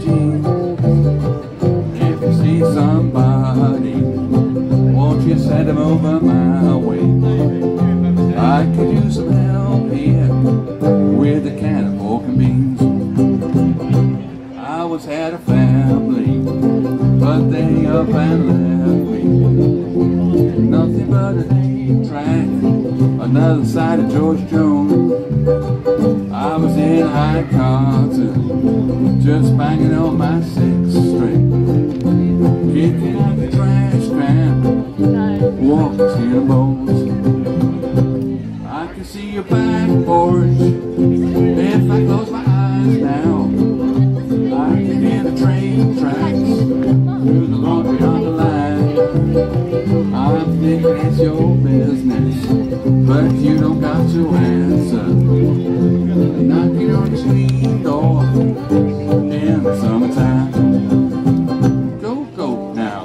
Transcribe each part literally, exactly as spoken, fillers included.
jeans. If you see somebody, won't you send them over my way? I could use some help here with a can of pork and beans. I once had a family, but they up and left me. Nothing but an eight track, another side of George Jones. I was in high cotton, just banging on my sixth string, kicking out the trash can, walking skin and bones. I can see your back porch if I close my eyes now. I can hear the train tracks through the laundry on the line. I'm thinking it's your business, but you don't got to answer. Knocking on your screen door in the summertime. Go, go now.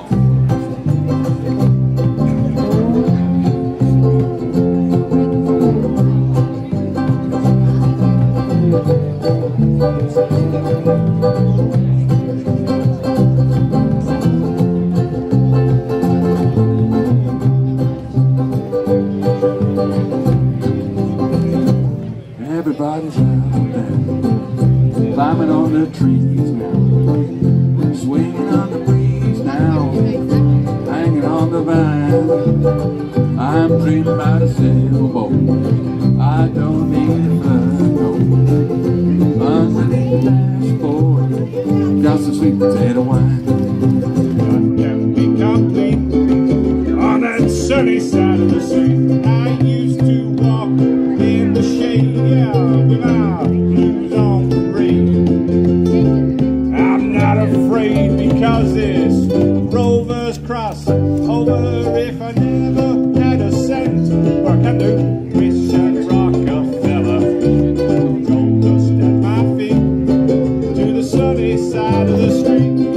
Everybody's out there, climbing on the trees now, swinging on the breeze now, hanging on the vine. I'm dreaming about a sailboat, I don't need a float. Underneath the dashboard, got some sweet potato wine. Can be complete on that sunny side of the street. I used to walk in the shade, yeah, with my blues on parade. I'm not afraid because this Rover's cross over if I never had a cent. Or can do, wish I'd Rockefeller roll dust at my feet to the sunny side of the street.